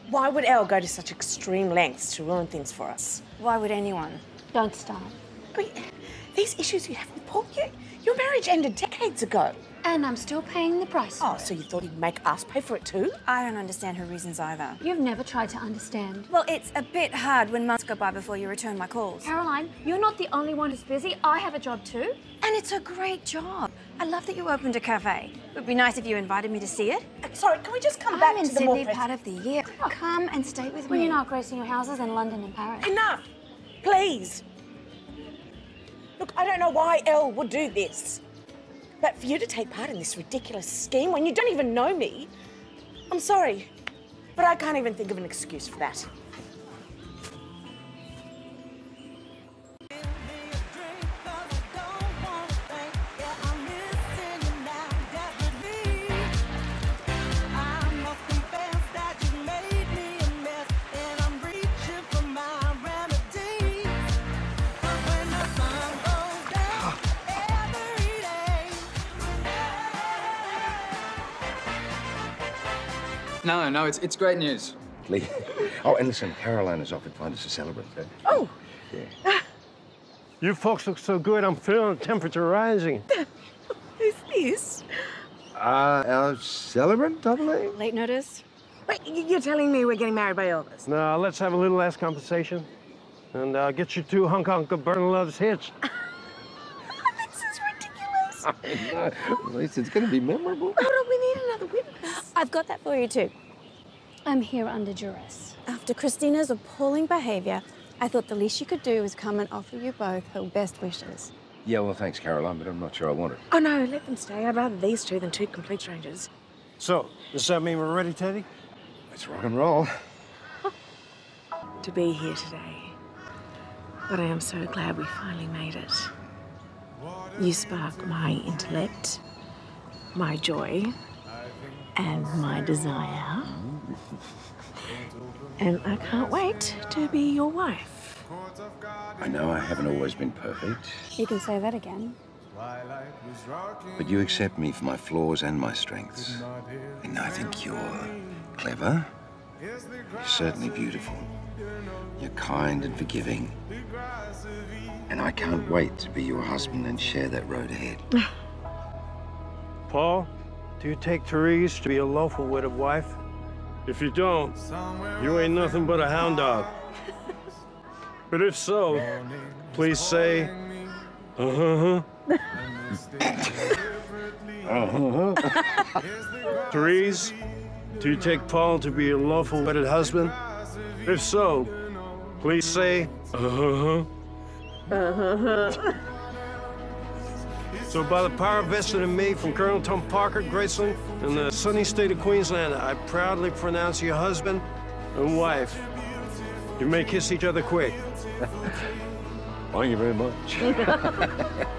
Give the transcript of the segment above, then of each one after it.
Why would Elle go to such extreme lengths to ruin things for us? Why would anyone? Don't start. I mean, these issues you have with Paul, your marriage ended decades ago. And I'm still paying the price. Oh, so you thought he'd make us pay for it too? I don't understand her reasons either. You've never tried to understand. Well, it's a bit hard when months go by before you return my calls. Caroline, you're not the only one who's busy. I have a job too. And it's a great job. I love that you opened a cafe. It would be nice if you invited me to see it. Sorry, can we just come back I'm to in the more... Sydney part of the year. Come and stay with When me. you're not gracing your houses in London and Paris. Enough! Please! Look, I don't know why Elle would do this. But for you to take part in this ridiculous scheme when you don't even know me, I'm sorry, but I can't even think of an excuse for that. No, it's great news. Lee. Oh, and listen, Caroline has offered to find us a celebrant. Oh! Yeah. You folks look so good, I'm feeling the temperature rising. Who's this? Our celebrant, double A? Late notice? Wait, you're telling me we're getting married by Elvis? Now, let's have a little less conversation. And get you two hunk of Burn Love's hitched. This is ridiculous. I know. At least it's going to be memorable. Hold on, we need another witness. I've got that for you too. I'm here under duress. After Christina's appalling behaviour, I thought the least she could do was come and offer you both her best wishes. Yeah, well, thanks, Caroline, but I'm not sure I want it. Oh, no, let them stay. I'd rather these two than two complete strangers. So, does that mean we're ready, Teddy? Let's rock and roll. To be here today. But I am so glad we finally made it. You spark my intellect, my joy, and my desire. And I can't wait to be your wife. I know I haven't always been perfect, You can say that again. but you accept me for my flaws and my strengths. And I think you're clever. You're certainly beautiful. You're kind and forgiving. And I can't wait to be your husband and share that road ahead. Paul, do you take Therese to be a lawful wedded wife? If you don't, you ain't nothing but a hound dog. But if so, please say, uh-huh. Therese, do you take Paul to be a lawful wedded husband? If so, please say, uh-huh. So by the power vested in me from Colonel Tom Parker, Graceland, in the sunny state of Queensland, I proudly pronounce you husband and wife. You may kiss each other quick. Thank you very much.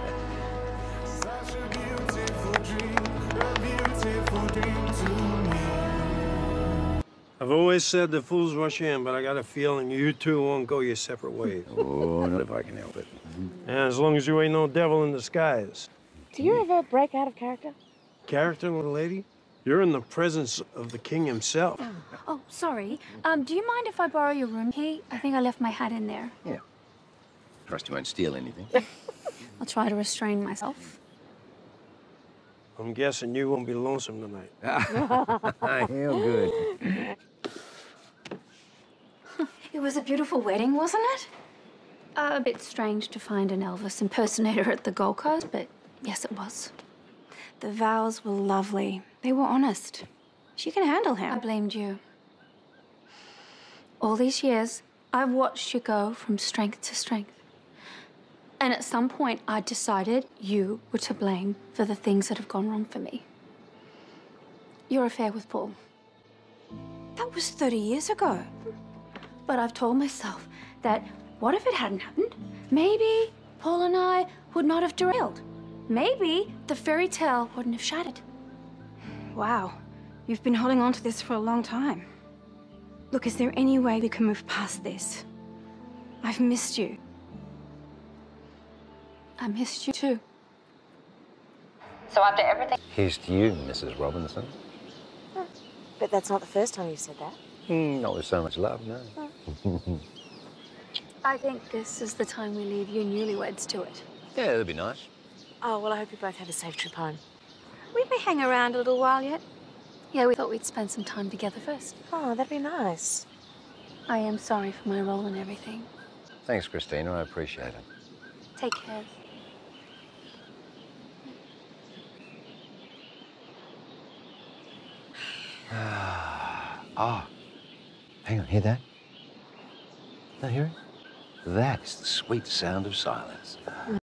I've always said the fools rush in, but I got a feeling you two won't go your separate ways. Oh, not if I can help it. And as long as you ain't no devil in disguise. Do you ever break out of character? Character, little lady? You're in the presence of the king himself. Oh, sorry. Do you mind if I borrow your room key? I think I left my hat in there. Yeah. Trust you won't steal anything. I'll try to restrain myself. I'm guessing you won't be lonesome tonight. Hell good. It was a beautiful wedding, wasn't it? A bit strange to find an Elvis impersonator at the Gold Coast, but yes, it was. The vows were lovely. They were honest. She can handle him. I blamed you. All these years, I've watched you go from strength to strength. And at some point, I decided you were to blame for the things that have gone wrong for me. Your affair with Paul. That was 30 years ago. But I've told myself that what if it hadn't happened? Maybe Paul and I would not have derailed. Maybe the fairy tale wouldn't have shattered. Wow. You've been holding on to this for a long time. Look, is there any way we can move past this? I've missed you. I missed you too. So after everything... Here's to you, Mrs. Robinson. But that's not the first time you've said that. Not with so much love, no. I think this is the time we leave you newlyweds to it. Yeah, that'd be nice. Oh, well, I hope you both have a safe trip home. We may hang around a little while yet. Yeah, we thought we'd spend some time together first. Oh, that'd be nice. I am sorry for my role in everything. Thanks, Christina. I appreciate it. Take care. Ah, hang on, hear that? No, hear it? That is the sweet sound of silence.